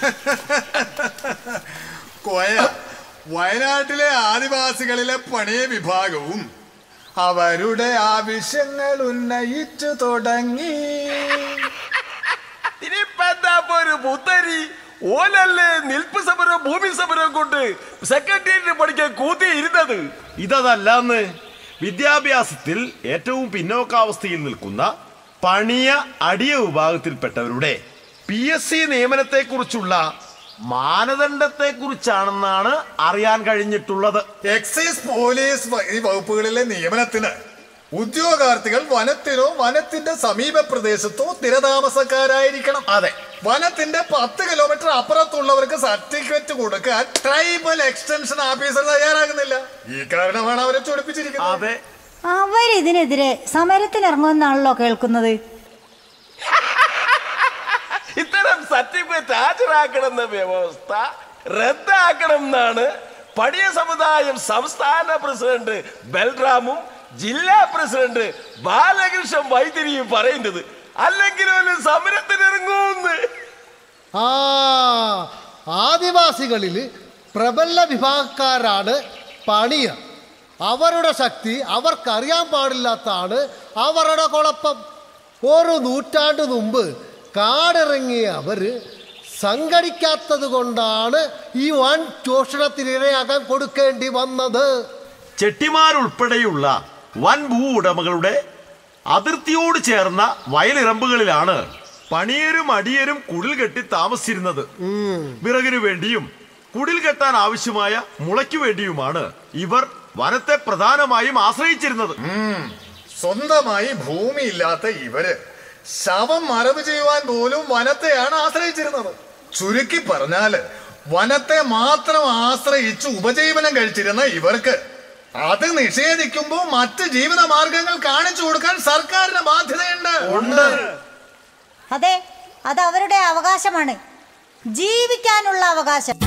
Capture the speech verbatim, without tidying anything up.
കോയ, വയനാട്ടിലെ ആദിവാസികളിലെ പണിയ വിഭാഗവും അവരുടെ ആവശ്യങ്ങൾ ഉന്നയിച്ചു തുടങ്ങി. ഒരു പുത്തരി ഓലല്ലേ നിൽപ്പ് സമരം ഭൂമി സമരം കൊണ്ട് സെക്രട്ടേറിയറ്റ് പഠിക്കാൻ കൂത്തി ഇരുന്നത്. ഇതല്ലാന്ന് വിദ്യാഭ്യാസത്തിൽ ഏറ്റവും പിന്നോക്കാവസ്ഥയിൽ നിൽക്കുന്ന പണിയ അടിയ വിഭാഗത്തിൽപ്പെട്ടവരുടെ പി എസ് സി നിയമനത്തെ കുറിച്ചുള്ള മാനദണ്ഡത്തെ കുറിച്ചാണെന്നാണ് അറിയാൻ കഴിഞ്ഞിട്ടുള്ളത്. എക്സൈസ് പോലീസ് ഈ വകുപ്പുകളിലെ നിയമനത്തിന് ഉദ്യോഗാർത്ഥികൾ വനത്തിനോ വനത്തിന്റെ സമീപ പ്രദേശത്തോ സ്ഥിരതാമസക്കാരായിരിക്കണം. അതെ, വനത്തിന്റെ പത്ത് കിലോമീറ്റർ അപ്പുറത്തുള്ളവർക്ക് സർട്ടിഫിക്കറ്റ് കൊടുക്കാൻ ട്രൈബൽ എക്സ്റ്റൻഷൻ ഓഫീസർ തയ്യാറാകുന്നില്ല. ഈ കാരണമാണ് അവരെ ചൊടിപ്പിച്ചിരിക്കുന്നത്. അതെ, അവരിതിനെതിരെ സമരത്തിനിറങ്ങുമെന്നാണല്ലോ കേൾക്കുന്നത്. ഇത്തരം സർട്ടിഫിക്കറ്റ് ഹാജരാക്കണമെന്ന വ്യവസ്ഥ റദ്ദാക്കണം എന്നാണ് പണിയ സമുദായം സംസ്ഥാന പ്രസിഡന്റ് ബൽറാമും ജില്ലാ പ്രസിഡന്റ് ബാലകൃഷ്ണൻ വൈദ്യരിയും പറയുന്നത്. അല്ലെങ്കിൽ സമരത്തിനിറങ്ങൂന്ന്. ആ ആദിവാസികളിൽ പ്രബല വിഭാഗക്കാരാണ് പണിയ. അവരുടെ ശക്തി അവർക്കറിയാൻ പാടില്ലാത്തതാണ് അവരുടെ കുഴപ്പം. ഒരു നൂറ്റാണ്ട് മുമ്പ് കാടിറങ്ങിയ അവര് സംഘടിക്കാത്തത് കൊണ്ടാണ് ഈ വൻ ചൂഷണത്തിനിരയാകാൻ കൊടുക്കേണ്ടി വന്നത്. ചെട്ടിമാരുൾപ്പെടെയുള്ള വൻ ഭൂ ഉടമകളുടെ അതിർത്തിയോട് ചേർന്ന വയലിറമ്പുകളിലാണ് പണിയരും അടിയരും കുടിൽ കെട്ടി താമസിച്ചിരുന്നത്. വിറകിനു വേണ്ടിയും കുടിൽ കെട്ടാൻ ആവശ്യമായ മുളയ്ക്കു വേണ്ടിയുമാണ് ഇവർ വനത്തെ പ്രധാനമായും ആശ്രയിച്ചിരുന്നത്. സ്വന്തമായി ഭൂമിയില്ലാത്ത ഇവര് ശവം മറവ് ചെയ്യുവാൻ പോലും വനത്തെയാണ് ആശ്രയിച്ചിരുന്നത്. ചുരുക്കി പറഞ്ഞാല് വനത്തെ മാത്രം ആശ്രയിച്ച് ഉപജീവനം കഴിച്ചിരുന്ന ഇവർക്ക് അത് നിഷേധിക്കുമ്പോൾ മറ്റ് ജീവിത മാർഗങ്ങൾ കാണിച്ചു കൊടുക്കാൻ സർക്കാരിന് ബാധ്യതയുണ്ട്. അതെ, അത് അവരുടെ അവകാശമാണ്, ജീവിക്കാനുള്ള അവകാശം.